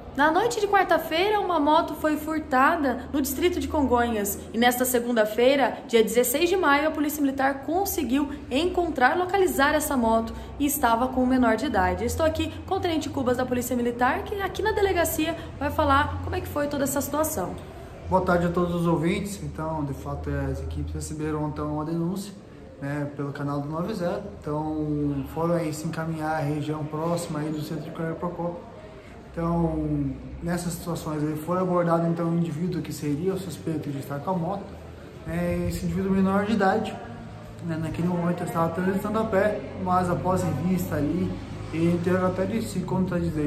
Na noite de quarta-feira, uma moto foi furtada no distrito de Congonhas. E nesta segunda-feira, dia 16 de maio, a Polícia Militar conseguiu localizar essa moto e estava com um menor de idade. Eu estou aqui com o Tenente Cubas da Polícia Militar, que aqui na delegacia vai falar como é que foi toda essa situação. Boa tarde a todos os ouvintes. Então, de fato, as equipes receberam então uma denúncia, pelo canal do 90. Então, foram aí se encaminhar à região próxima aí do centro de Carapicuíba. Então, nessas situações, ele foi abordado então um indivíduo que seria o suspeito de estar com a moto. Esse indivíduo menor de idade, naquele momento estava transitando a pé, mas após em vista ali, ele teve até de se contradizer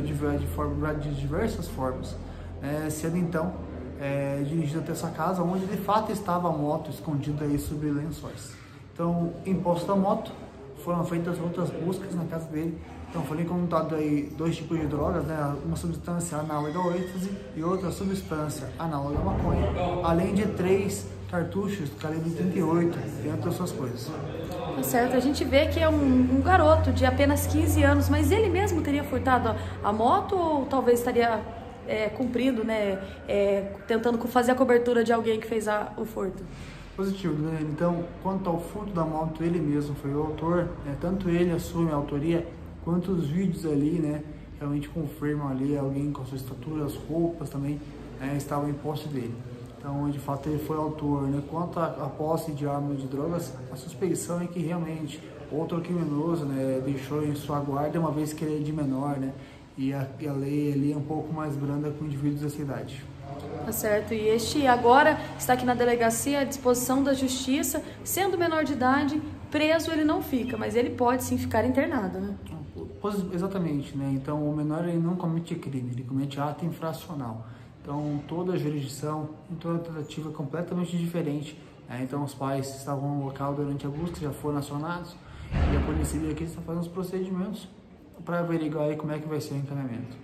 de diversas formas, sendo então dirigido até essa casa, onde de fato estava a moto escondida aí sob lençóis. Então, em posse da moto, foram feitas outras buscas na casa dele. Então, foram encontrados aí 2 tipos de drogas, uma substância análoga ao êxtase e outra substância análoga à maconha, além de 3 cartuchos calibre 38, entre outras coisas. Tá certo, a gente vê que é um garoto de apenas 15 anos, mas ele mesmo teria furtado a moto ou talvez estaria cumprindo, tentando fazer a cobertura de alguém que fez o furto? Positivo, Então, quanto ao furto da moto, ele mesmo foi o autor, tanto ele assume a autoria, quanto os vídeos ali, realmente confirmam ali alguém com a sua estatura, as roupas também estavam em posse dele. Então, de fato, ele foi o autor, Quanto à posse de armas de drogas, a suspeição é que realmente outro criminoso, deixou em sua guarda, uma vez que ele é de menor, e a lei ali é um pouco mais branda com indivíduos dessa idade. Tá certo, e este agora está aqui na delegacia à disposição da justiça, sendo menor de idade, preso ele não fica, mas ele pode sim ficar internado, Exatamente, Então o menor ele não comete crime, ele comete ato infracional. Então toda a jurisdição, toda a tentativa é completamente diferente. Então os pais estavam no local durante a busca, já foram acionados, e a polícia aqui está fazendo os procedimentos para averiguar aí como é que vai ser o encaminhamento.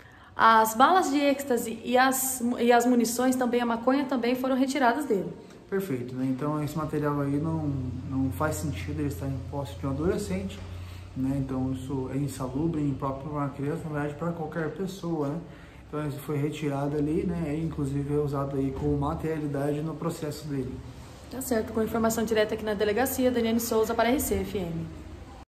As balas de êxtase e as munições, também a maconha, também foram retiradas dele. Perfeito, Então esse material aí não faz sentido ele estar em posse de um adolescente, Então isso é insalubre, impróprio para uma criança, na verdade para qualquer pessoa, Então isso foi retirado ali, Inclusive é usado aí como materialidade no processo dele. Tá certo, com informação direta aqui na delegacia, Daniele Souza para a RCFM.